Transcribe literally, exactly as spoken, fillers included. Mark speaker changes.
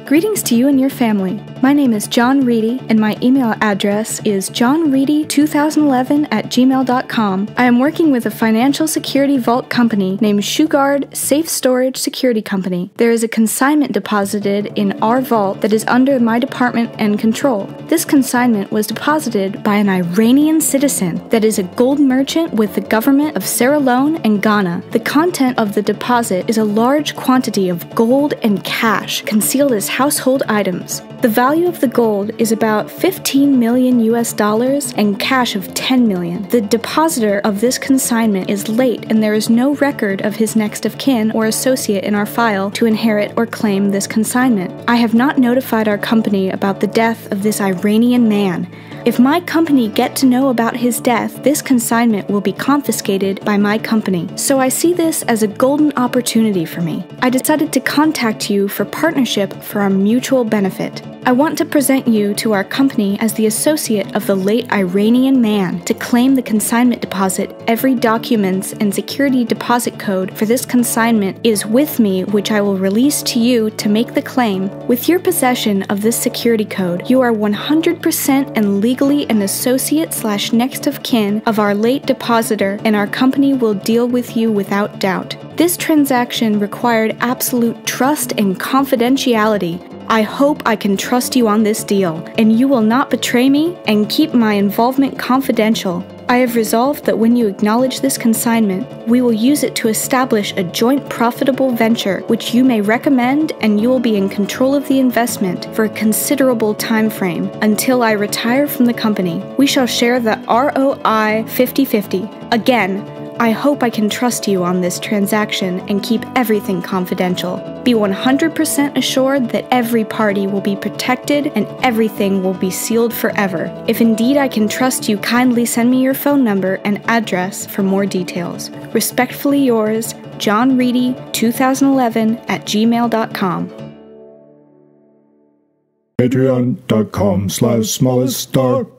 Speaker 1: Greetings to you and your family. My name is John Reedy, and my email address is john reedy two thousand eleven at gmail dot com. I am working with a financial security vault company named Shugard Safe Storage Security Company. There is a consignment deposited in our vault that is under my department and control. This consignment was deposited by an Iranian citizen that is a gold merchant with the government of Sierra Leone and Ghana. The content of the deposit is a large quantity of gold and cash concealed as household items. The value of the gold is about fifteen million U S dollars and cash of ten million. The depositor of this consignment is late, and there is no record of his next of kin or associate in our file to inherit or claim this consignment. I have not notified our company about the death of this Iranian man. If my company get to know about his death, this consignment will be confiscated by my company. So I see this as a golden opportunity for me. I decided to contact you for partnership for our mutual benefit. I want to present you to our company as the associate of the late Iranian man to claim the consignment deposit. Every documents and security deposit code for this consignment is with me, which I will release to you to make the claim. With your possession of this security code, you are one hundred percent and legally an associate slash next of kin of our late depositor, and our company will deal with you without doubt. This transaction required absolute trust and confidentiality. I hope I can trust you on this deal, and you will not betray me and keep my involvement confidential. I have resolved that when you acknowledge this consignment, we will use it to establish a joint profitable venture which you may recommend, and you will be in control of the investment for a considerable time frame until I retire from the company. We shall share the R O I fifty fifty. Again, I hope I can trust you on this transaction and keep everything confidential. Be one hundred percent assured that every party will be protected and everything will be sealed forever. If indeed I can trust you, kindly send me your phone number and address for more details. Respectfully yours, John Reedy two thousand eleven at gmail dot com.
Speaker 2: Patreon dot com slash smallest star.